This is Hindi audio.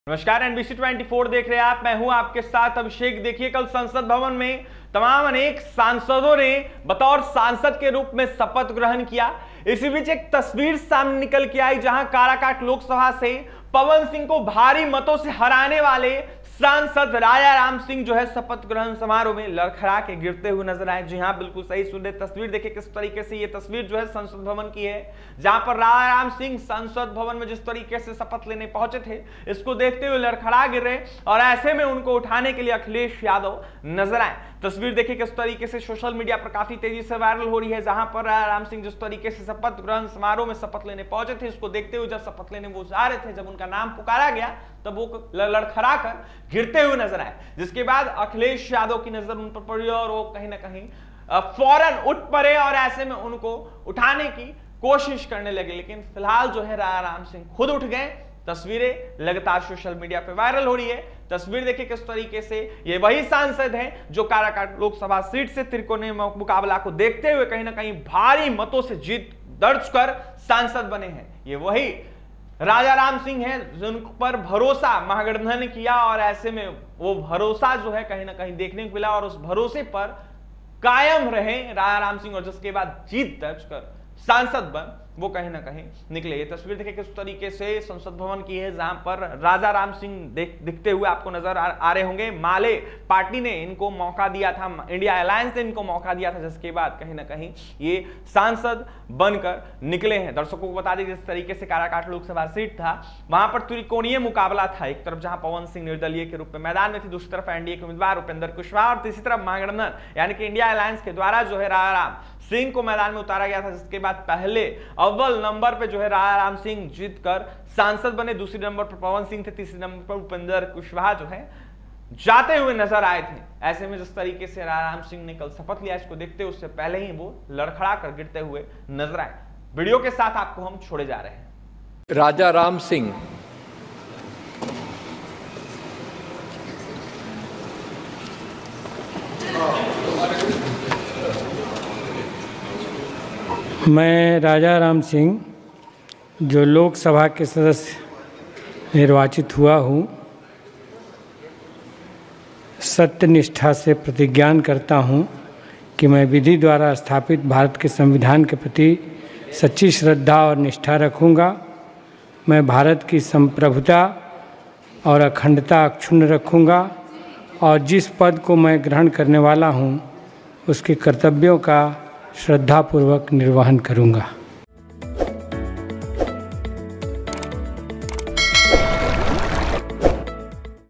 नमस्कार, NBC 24 देख रहे हैं आप। मैं हूं आपके साथ अभिषेक। देखिए, कल संसद भवन में तमाम अनेक सांसदों ने बतौर सांसद के रूप में शपथ ग्रहण किया। इसी बीच एक तस्वीर सामने निकल के आई जहां काराकाट लोकसभा से पवन सिंह को भारी मतों से हराने वाले सांसद राजा राम सिंह जो है शपथ ग्रहण समारोह में लड़खड़ा के गिरते हुए नजर आए। जी हां, बिल्कुल सही सुन रहे। तस्वीर देखिए किस तरीके से, ये तस्वीर जो है संसद भवन की है, जहां पर राजा राम सिंह संसद भवन में जिस तरीके से शपथ लेने पहुंचे थे, इसको देखते हुए लड़खड़ा गिर रहे और ऐसे में उनको उठाने के लिए अखिलेश यादव नजर आए। तस्वीर देखिए किस तरीके से सोशल मीडिया पर काफी तेजी से वायरल हो रही है, जहां पर राजा राम सिंह जिस तरीके से शपथ ग्रहण समारोह में शपथ लेने पहुंचे थे, इसको देखते हुए जब शपथ लेने वो जा रहे थे, जब उनका नाम पुकारा गया तब वो लड़खड़ा कर गिरते हुए नजर आए। जिसके बाद अखिलेश यादव की नजर उन पर पड़ी और वो कहीं ना कहीं फौरन उठ पड़े और ऐसे में उनको उठाने की कोशिश करने लगे, लेकिन फिलहाल जो है राजा राम सिंह खुद उठ गए। तस्वीरें लगातार सोशल मीडिया पे वायरल हो रही है। तस्वीर देखिए किस तरीके से, ये वही सांसद हैं जो काराकाट लोकसभा सीट से त्रिकोणीय मुकाबला को देखते हुए कहीं ना कहीं भारी मतों से जीत दर्ज कर सांसद बने हैं। ये वही राजा राम सिंह हैं जिन पर भरोसा महागठबंधन ने किया और ऐसे में वो भरोसा जो है कहीं ना कहीं देखने को मिला और उस भरोसे पर कायम रहे राजा राम सिंह और जिसके बाद जीत दर्ज कर सांसद बन वो कहीं ना कहीं निकले। ये तस्वीर देखिए किस तरीके से संसद भवन की है, जहां पर राजा राम सिंह दिखते हुए आपको नजर आ रहे होंगे। माले पार्टी ने इनको मौका दिया था, इंडिया अलायंस ने इनको मौका दिया था, जिसके बाद कहीं ना कहीं ये सांसद बनकर निकले हैं। दर्शकों को बता दें, जिस तरीके से काराकाट लोकसभा सीट था वहां पर त्रिकोणीय मुकाबला था। एक तरफ जहां पवन सिंह निर्दलीय के रूप में मैदान में थे, दूसरी तरफ एनडीए के उम्मीदवार उपेंद्र कुशवाहा और तीसरी तरफ महागठबंधन यानी कि इंडिया अलायंस के द्वारा जो है राजा राम सिंह को मैदान में उतारा गया था। जिसके बाद पहले अव्वल नंबर पे जो है राजा राम सिंह जीतकर सांसद बने, दूसरे नंबर पर पवन सिंह थे, तीसरे नंबर पर उपेंद्र कुशवाहा जो है जाते हुए नजर आए थे। ऐसे में जिस तरीके से राजा राम सिंह ने कल शपथ लिया, इसको देखते उससे पहले ही वो लड़खड़ा कर गिरते हुए नजर आए। वीडियो के साथ आपको हम छोड़े जा रहे हैं। राजा राम सिंह मैं राजा राम सिंह जो लोकसभा के सदस्य निर्वाचित हुआ हूँ, सत्यनिष्ठा से प्रतिज्ञान करता हूँ कि मैं विधि द्वारा स्थापित भारत के संविधान के प्रति सच्ची श्रद्धा और निष्ठा रखूँगा। मैं भारत की संप्रभुता और अखंडता अक्षुण्ण रखूँगा और जिस पद को मैं ग्रहण करने वाला हूँ उसके कर्तव्यों का श्रद्धापूर्वक निर्वहन करूँगा।